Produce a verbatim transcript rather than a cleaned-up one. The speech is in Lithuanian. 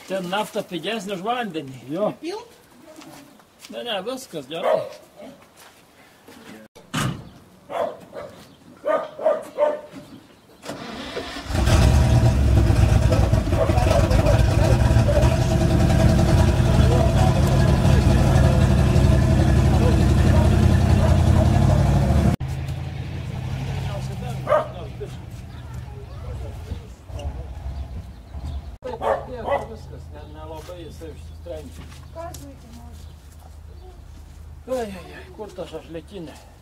Ten nafta pigesnė už vandenį. Jo. Ne, ne, viskas gerai. Viskas, nelabai jisai išsisprendžia. Ai, ai, ai, kur ta šašlėkinė?